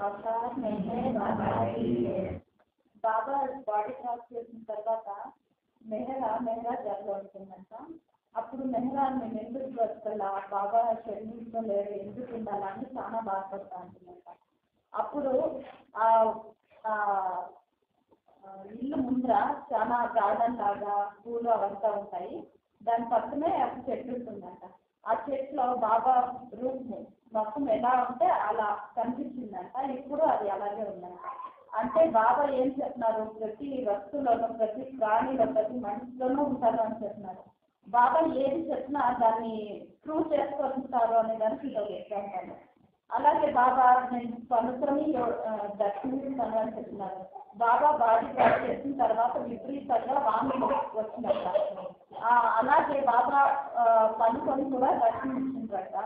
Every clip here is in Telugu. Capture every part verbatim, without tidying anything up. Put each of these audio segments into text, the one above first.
Avatar Meher Baba body cross చేసిన తర్వాత మెహరా మెహరా జరలో ఉంటుందంట. అప్పుడు మెహరా మేము ఎందుకు బ్రతకలా, బాబా శరీరంలో లేరు, ఎందుకు ఉండాలని చాలా బాధపడతా ఉంటుందంట. అప్పుడు ఇల్లు ముందర చాలా గార్డెన్ లాగా పూలు అవంతా ఉంటాయి. దాని పక్కనే ఒక చెట్టు ఉంటుందంట. ఆ చెట్టులో బాబా రూప్ మొత్తం ఎలా ఉంటే అలా కనిపించిందంట. ఇప్పుడు అది అలాగే ఉందంట. అంటే బాబా ఏం చెప్తున్నారు, ప్రతి వస్తువులోనూ, ప్రతి ప్రాణిలో, ప్రతి మనిషిలోనూ ఉంటారు అని చెప్తున్నారు. బాబా ఏది చెప్పినా దాన్ని ప్రూవ్ చేసుకుంటారు అనే దానికి ఇది ఒక ఎగ్జాంపుల్. అలాగే బాబా నేను పనుకొని దర్శించుతాను అని చెప్తున్నారు. బాబా బాడీ క్రాస్ చేసిన తర్వాత విపరీతంగా వామి వచ్చిందట. అలాగే బాబా పనుకొని కూడా దర్శించుకుంటారట.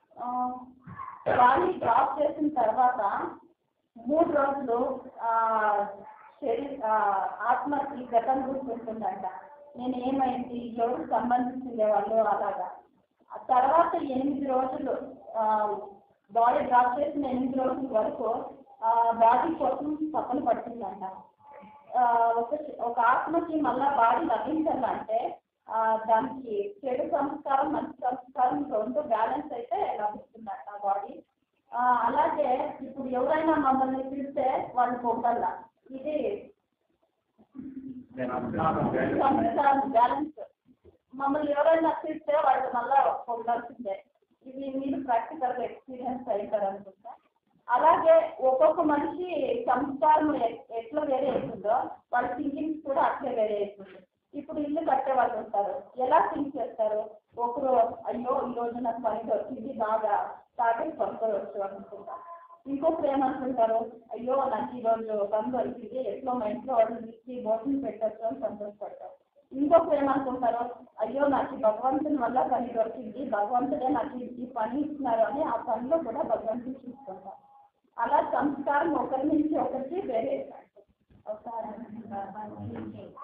బాడీ క్రాస్ చేసిన తర్వాత మూడు రోజులు శరీర ఆత్మకి గతం గుర్తుంటుందంట. నేను ఏమైంది, ఎవరికి సంబంధించిందే వాళ్ళు అలాగా. తర్వాత ఎనిమిది రోజులు బాడీ డ్రాప్ చేసిన ఎనిమిది రోజుల వరకు బాడీ కోసం తపన పడుతుందంట. ఒక ఒక ఆత్మకి మళ్ళా బాడీ లభించాలంటే దానికి చెడు సంస్కారం, మంచి సంస్కారం రెండు బ్యాలెన్స్ అయితే లభిస్తుందంట బాడీ. అలాగే ఇప్పుడు ఎవరైనా మమ్మల్ని పిలిస్తే వాళ్ళు పొందాల, ఇది సంస్కారం బ్యాలెన్స్. మమ్మల్ని ఎవరైనా పిలిస్తే వాళ్ళు మళ్ళా పొందాల్సిందే. ఇది మీరు ప్రాక్టికల్గా ఎక్స్పీరియన్స్ అవుతారు అనుకుంటా. అలాగే ఒక్కొక్క మనిషి సంస్కారం ఎట్లా వేరే అవుతుందో వాళ్ళ థింకింగ్స్ కూడా అట్లే వేరే అవుతుంది. ఇప్పుడు ఇల్లు కట్టే వాళ్ళు ఉంటారు, ఎలా థింక్ చేస్తారు, ఒకరు అయ్యో ఈరోజు నాకు పని దొరికింది, బాగా టార్గెట్ పనుకోవచ్చు అనుకుంటా. ఇంకొకరు ఏమనుకుంటారు, అయ్యో నాకు ఈరోజు పని దొరికింది, ఎట్లా మా ఇంట్లో వాళ్ళకి భోజనం పెట్టచ్చు అని సంతోషపడతారు. ఇంకొకరు ఏమనుకుంటారు, అయ్యో నాకు భగవంతుని వల్ల పని దొరికింది, భగవంతుడే నాకు ఈ పని ఇస్తున్నారు అని ఆ పనిలో కూడా భగవంతుని చూసుకుంటారు. అలా సంస్కారం ఒకరి నుంచి ఒకరికి వేరే.